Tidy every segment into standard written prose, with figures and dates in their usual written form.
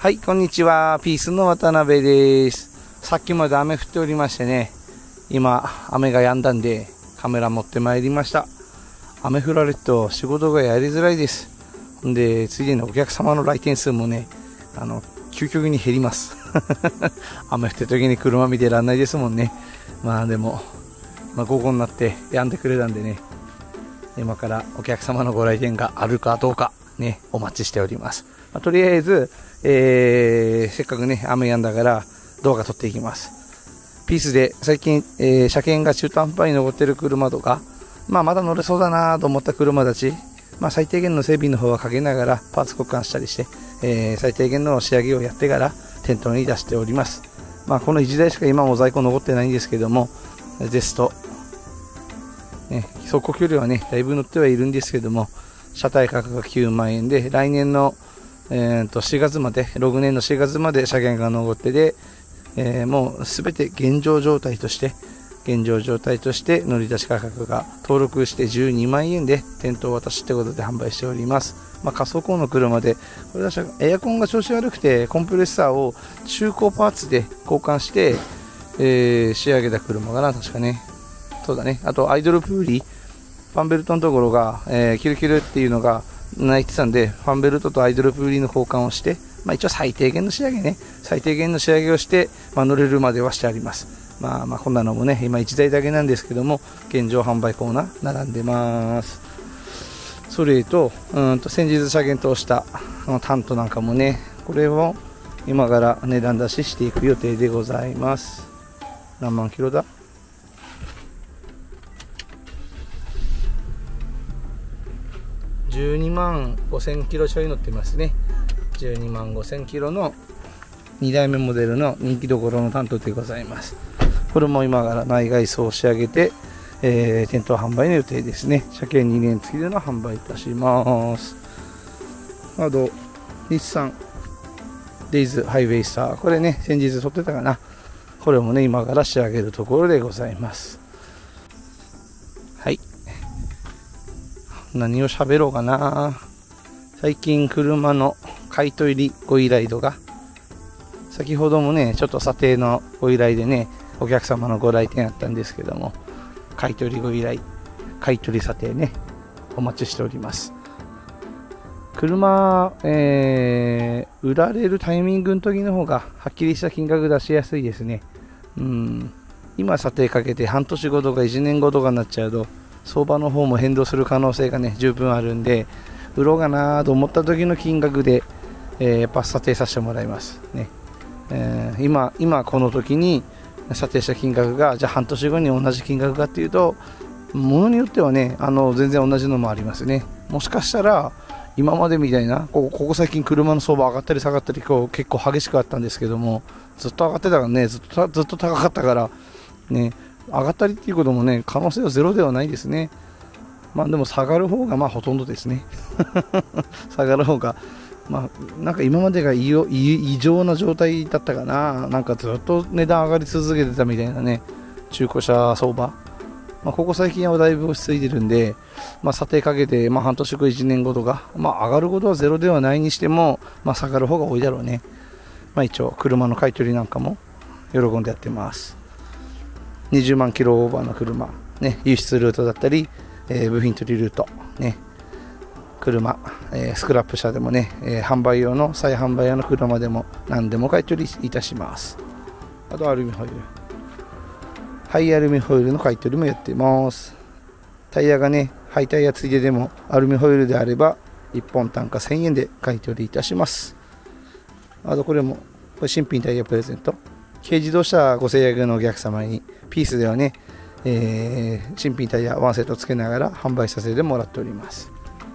はい、こんにちは。ピースの渡辺です。さっきまで雨降っておりましてね、今、雨が止んだんで、カメラ持ってまいりました。雨降られると仕事がやりづらいです。で、ついでにお客様の来店数もね、究極に減ります。雨降ってる時に車見てらんないですもんね。まあでも、午後になって止んでくれたんでね、今からお客様のご来店があるかどうか、ね、お待ちしております。とりあえず、せっかくね、雨止んだから動画撮っていきます。ピースで最近、車検が中途半端に残ってる車とか、まだ乗れそうだなと思った車たち、最低限の整備の方はかけながらパーツ交換したりして、最低限の仕上げをやってから店頭に出しております。この1台しか今も在庫残ってないんですけども、ゼスト、ね、走行距離はね、だいぶ乗ってはいるんですけども、車体価格が9万円で、来年の、4月まで、6年の4月まで車検が残ってで、もうすべて現状状態として乗り出し価格が登録して12万円で店頭渡しということで販売しております。仮想工の車で、これはエアコンが調子悪くてコンプレッサーを中古パーツで交換して、仕上げた車かな、確かね。そうだね。あとアイドルプーリー、ファンベルトのところが、キルキルっていうのが泣いてたんで、ファンベルトとアイドルプーリーの交換をして、一応最低限の仕上げをして、乗れるまではしてあります。こんなのもね、今1台だけなんですけども、現状販売コーナー並んでます。それと、先日車検通したタントなんかもね、これを今から値段出ししていく予定でございます。何万キロだ？12万5000キロちょい乗ってますね。12万5000キロの2代目モデルの人気どころのタントでございます。これも今から内外装を仕上げて、店頭販売の予定ですね。車検2年付きでの販売いたします。あと、日産デイズハイウェイスター。これね、先日撮ってたかな。これもね、今から仕上げるところでございます。はい。何を喋ろうかな。最近車の買い取りご依頼度が、先ほどもね、ちょっと査定のご依頼でね、お客様のご来店あったんですけども、買い取りご依頼、買い取り査定ね、お待ちしております。車、売られるタイミングの時の方がはっきりした金額出しやすいですね。今査定かけて半年後とか1年後とかになっちゃうと、相場の方も変動する可能性がね、十分あるんで、売ろうかなと思った時の金額で、やっぱ査定させてもらいますね。今この時に査定した金額が、じゃあ半年後に同じ金額かっていうと、ものによってはね、全然同じのもありますね。もしかしたら、今までみたいな、ここ最近車の相場上がったり下がったり、結構激しくあったんですけども、ずっと上がってたからね、ずっと高かったから、ね、上がったりっていうこともね、可能性はゼロではないですね。でも下がる方がほとんどですね。下がる方が。なんか今までが異常な状態だったかな。なんかずっと値段上がり続けてたみたいなね、中古車相場。ここ最近はだいぶ落ち着いてるんで、査定かけて、半年後、1年後とか、上がることはゼロではないにしても、下がる方が多いだろうね。一応、車の買い取りなんかも喜んでやってます。20万キロオーバーの車、ね、輸出ルートだったり、部品取りルート、ね、車、スクラップ車でもね、再販売用の車でも何でも買い取りいたします。あとアルミホイル、廃アルミホイルの買い取りもやってます。タイヤがね、廃タイヤついででもアルミホイルであれば1本単価1000円で買い取りいたします。あとこれ新品タイヤプレゼント。軽自動車ご制約のお客様にピースではね、新品タイヤワンセットつけながら販売させてもらっております。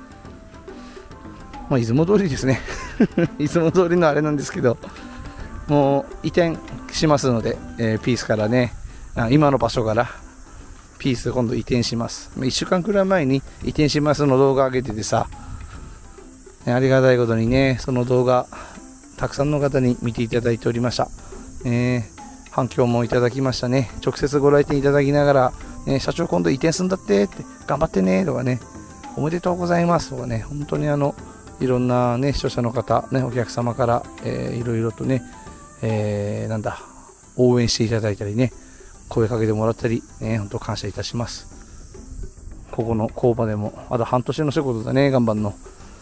いつも通りですね。いつも通りのあれなんですけど、もう移転しますので、ピースからね、今の場所からピース今度移転します。1週間くらい前に移転しますの動画上げててさ、ありがたいことにね、その動画たくさんの方に見ていただいておりました。反響もいただきましたね。直接ご来店いただきながら、社長今度移転するんだって頑張ってねとかね、おめでとうございますとかね、本当にいろんなね視聴者の方、ね、お客様から、いろいろとね、応援していただいたりね、声かけてもらったり、ね、本当感謝いたします。ここの工場でもまだ半年の仕事だね、頑張んの。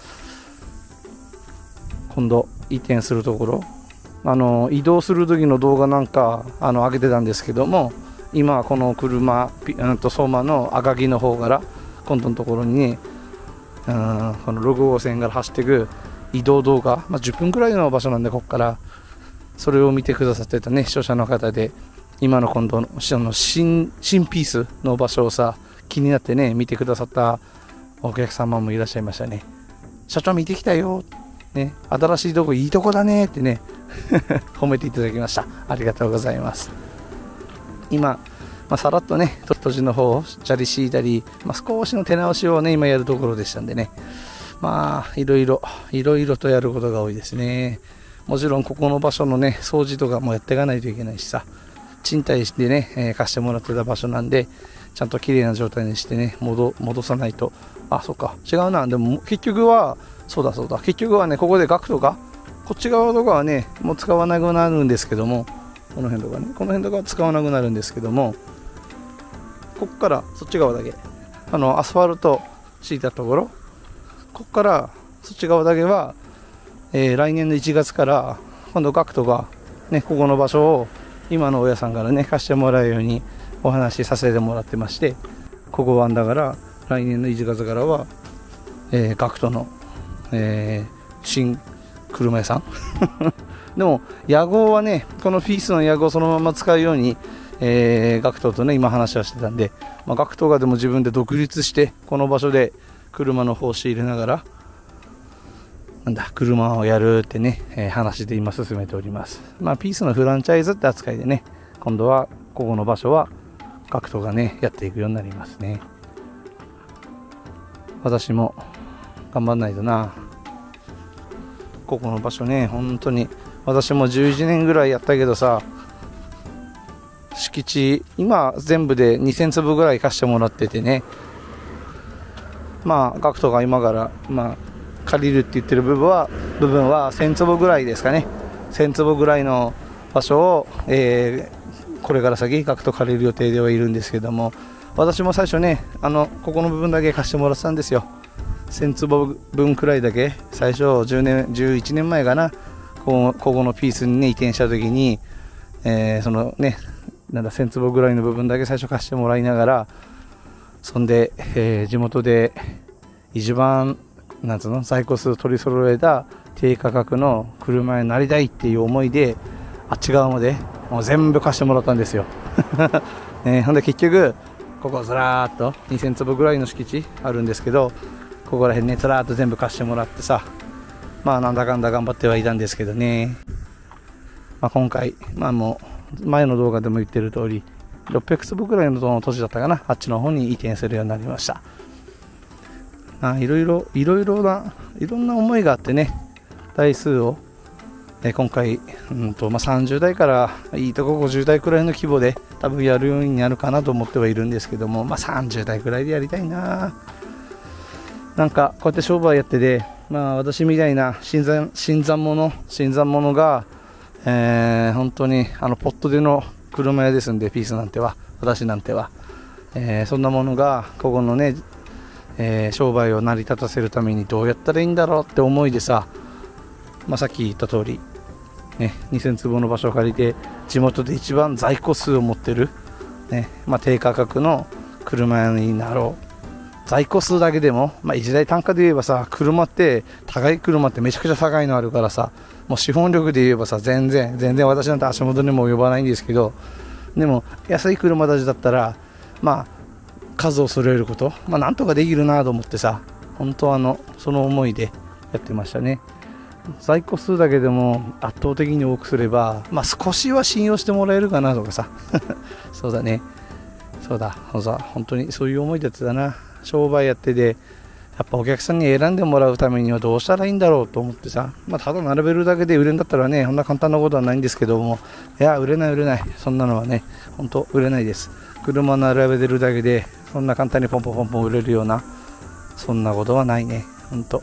今度移転するところ、移動する時の動画なんか上げてたんですけども、今この車相馬の赤城の方から今度のところにね、この6号線から走っていく移動動画、10分くらいの場所なんで、ここからそれを見てくださってたね視聴者の方で、今の今度の新ピースの場所をさ気になってね見てくださったお客様もいらっしゃいましたね。社長見てきたよ、ね、新しいとこいいとこだねってね褒めていただきました。ありがとうございます。今、さらっとね土地の方を砂利敷いたり、少しの手直しをね今やるところでしたんでね、いろいろとやることが多いですね。もちろんここの場所のね掃除とかもやっていかないといけないしさ、賃貸してね、貸してもらってた場所なんで、ちゃんと綺麗な状態にしてね戻さないと。そっか、違うな。でも結局はそうだ結局はね、ここでガクトがこっち側とかはねもう使わなくなるんですけども、この辺とかは使わなくなるんですけども、こっからそっち側だけアスファルト敷いたところ、こっからそっち側だけは、来年の1月から今度ガクトがねここの場所を今の大家さんからね貸してもらうようにお話しさせてもらってまして、ここはだから来年の1月からは、ガクトの、新車屋さんでも屋号はね、このピースの屋号をそのまま使うように、ガクトとね今話はしてたんで、ガクトがでも自分で独立してこの場所で車の方を仕入れながら車をやるってね、話で今進めております。ピースのフランチャイズって扱いでね、今度はここの場所はガクトがねやっていくようになりますね。私も頑張んないとな。ここの場所ね、本当に私も11年ぐらいやったけどさ、敷地今全部で2000坪ぐらい貸してもらっててね、ガクトが今から借りるって言ってる部分は1000坪ぐらいですかね。1000坪ぐらいの場所を、これから先ガクト借りる予定ではいるんですけども、私も最初ねここの部分だけ貸してもらってたんですよ。1000坪分くらいだけ、最初11年前かな、ここのピースにね移転した時に、そのね1000坪ぐらいの部分だけ最初貸してもらいながら、そんで、地元で一番在庫数取り揃えた低価格の車になりたいっていう思いで、あっち側までもう全部貸してもらったんですよ、ほんで結局ここずらーっと2000坪ぐらいの敷地あるんですけど、ここら辺ねずらーっと全部貸してもらってさ、なんだかんだ頑張ってはいたんですけどね、今回もう前の動画でも言ってる通り600坪ぐらいの土地だったかな、あっちの方に移転するようになりました。いろんな思いがあってね、台数を、今回、30代からいいとこ50代くらいの規模で多分やるようになるかなと思ってはいるんですけども、30代くらいでやりたいな。こうやって商売やってて、私みたいな新参者が、本当にポットでの車屋ですんで、ピースなんては私なんては、そんなものがここのね商売を成り立たせるためにどうやったらいいんだろうって思いでさ、さっき言った通り、2000坪の場所を借りて地元で一番在庫数を持ってる、低価格の車屋になろう。在庫数だけでも、一台単価で言えばさ、高い車ってめちゃくちゃ高いのあるからさ、もう資本力で言えばさ、全然私なんて足元にも及ばないんですけど、でも安い車たちだったら数を揃えること、なんとかできるなと思ってさ、本当その思いでやってましたね。在庫数だけでも圧倒的に多くすれば、少しは信用してもらえるかなとかさそうだね、本当にそういう思いでやってたな。商売やってて、やっぱお客さんに選んでもらうためにはどうしたらいいんだろうと思ってさ、ただ並べるだけで売れるんだったらね、そんな簡単なことはないんですけども、いや売れない、そんなのはね本当売れないです。車並べてるだけでそんな簡単にポンポン売れるような、そんなことはないね。本当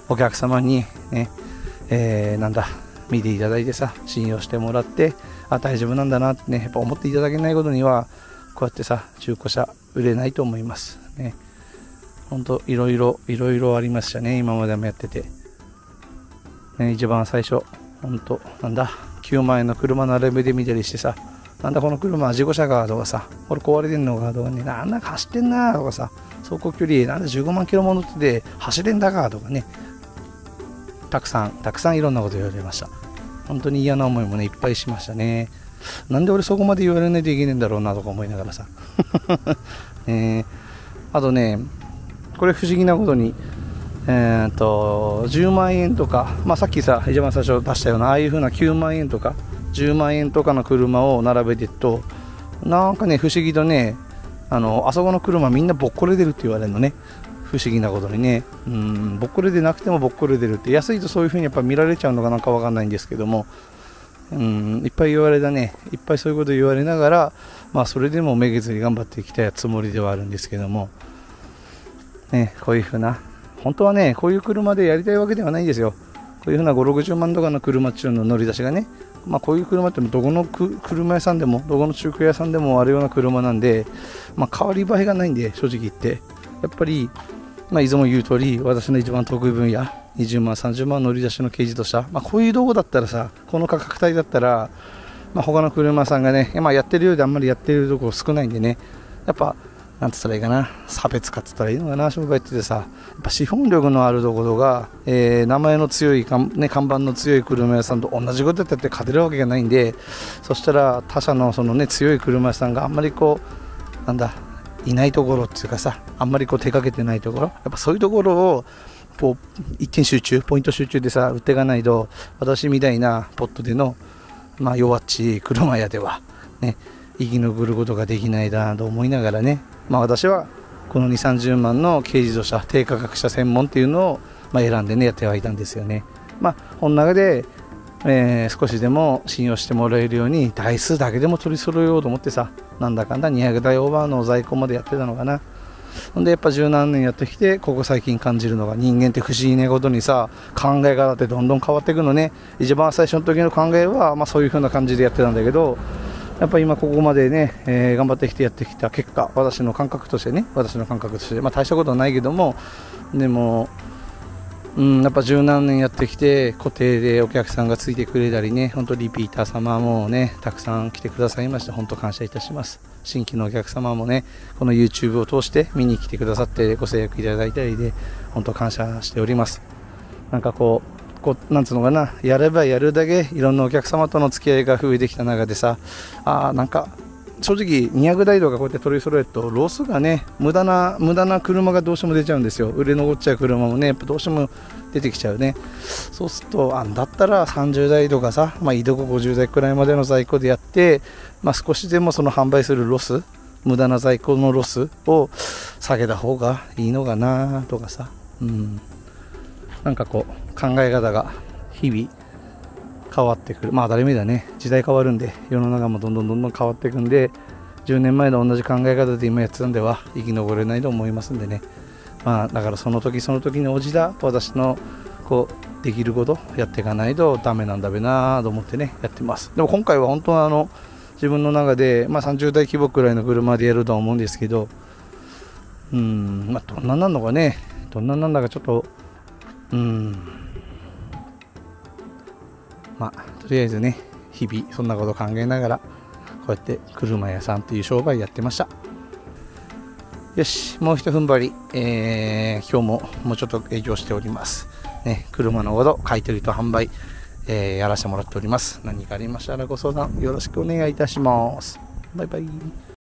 お客様にね、見ていただいてさ、信用してもらって、大丈夫なんだなってね、やっぱ思っていただけないことには、こうやってさ、中古車売れないと思いますね。ほんといろいろありましたね、今までもやってて。ね、一番最初、ほんと、9万円の車並べで見たりしてさ、この車は事故車かとかさ、これ壊れてんのかとかね、走ってんなとかさ、走行距離15万キロも乗ってて走れんだかとかね、たくさんいろんなこと言われました。本当に嫌な思いもね、いっぱいしましたね。なんで俺そこまで言われないといけないんだろうなとか思いながらさ。あとね、これ不思議なことに、10万円とか、さっきさ、一番最初出したような、ああいう風な9万円とか、10万円とかの車を並べてると、不思議とね、あそこの車みんなぼっこれ出るって言われるのね。不思議なことにね、ぼっこれでなくてもぼっこれ出るって、安いとそういう風にやっぱ見られちゃうのかなんかわかんないんですけども、いっぱい言われたね、いっぱいそういうこと言われながら、それでもめげずに頑張ってきたつもりではあるんですけども、ね、こういう風な、本当はね、こういう車でやりたいわけではないんですよ。こういう風な5、60万とかの車っていうの乗り出しがね、こういう車ってどこの車屋さんでも、どこの中古屋さんでもあるような車なんで、変わり映えがないんで、正直言って。やっぱり、いつも言う通り、私の一番得意分野、20万、30万乗り出しの軽自動車、こういう道具だったらさ、この価格帯だったら、他の車屋さんがね、やってるようであんまりやってるところ少ないんでね、やっぱ、なんて言ったらいいかな、差別化って言ったらいいのかな、商売っててさ、やっぱ資本力のあるところが、名前の強い看板の強い車屋さんと同じことやって勝てるわけがないんで、そしたら他社のそのね、強い車屋さんがあんまりいないところっていうかさ、あんまり手掛けてないところ、やっぱそういうところを一点集中、ポイント集中でさ、売っていかないと、私みたいなポットでの、弱っちい車屋ではね、生き残ることができないなと思いながらね、私はこの2、30万の軽自動車、低価格車専門っていうのを選んでね、やってはいたんですよね。この中で、少しでも信用してもらえるように台数だけでも取り揃えようと思ってさ、なんだかんだ200台オーバーの在庫までやってたのかな。ほんでやっぱ十何年やってきて、ここ最近感じるのが、人間って不思議なことにさ、考え方ってどんどん変わっていくのね。一番最初の時の考えは、そういう風な感じでやってたんだけど、やっぱり今ここまでね、頑張ってきてやってきた結果、私の感覚として、大したことはないけども、でも、やっぱ十何年やってきて、固定でお客さんがついてくれたりね、本当リピーター様もね、たくさん来てくださいまして、本当感謝いたします。新規のお客様もね、この YouTube を通して見に来てくださってご制約いただいたりで、本当感謝しております。なんつうのかな、やればやるだけいろんなお客様との付き合いが増えてきた中でさ、正直200台とかこうやって取り揃えるとロスがね、無駄な車がどうしても出ちゃうんですよ。売れ残っちゃう車もね、やっぱどうしても出てきちゃうね。そうするとだったら30台とかさ、いいとこ50台くらいまでの在庫でやって、少しでもその販売するロス、無駄な在庫のロスを下げた方がいいのかなとかさ、考え方が日々変わってくる。当たり前だね。時代変わるんで、世の中もどんどん変わっていくんで、10年前の同じ考え方で今やってたんでは生き残れないと思いますんでね。だからその時その時に応じた私のできることやっていかないとダメなんだべなと思ってね、やってます。でも今回は本当は自分の中で、30台規模くらいの車でやるとは思うんですけど、どんななんのかね、どんななんだかちょっととりあえずね、日々そんなこと考えながらこうやって車屋さんっていう商売やってました。よし、もう一踏ん張り、今日もうちょっと営業しておりますね。車のこと買い取りと販売、やらせてもらっております。何かありましたらご相談よろしくお願いいたします。バイバイ。